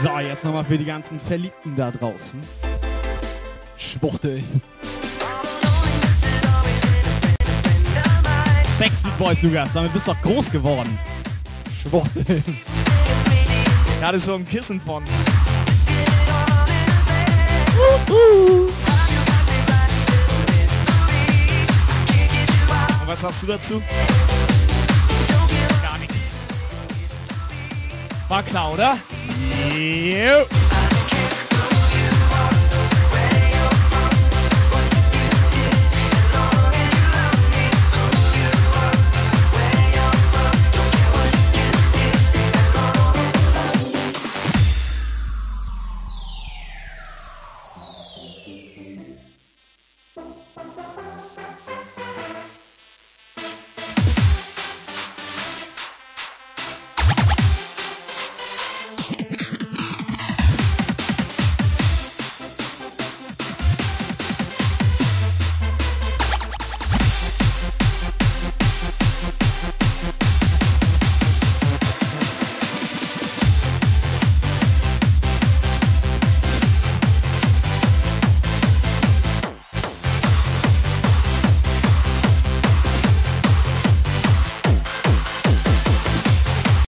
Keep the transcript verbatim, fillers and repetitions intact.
So, jetzt nochmal für die ganzen Verliebten da draußen. Schwuchtel. Backstreet Boys, Lukas, damit bist du doch groß geworden. Schwuchtel. Gerade so ein Kissen von. Uh-huh. Und was sagst du dazu? Gar nichts. War klar, oder? Jo.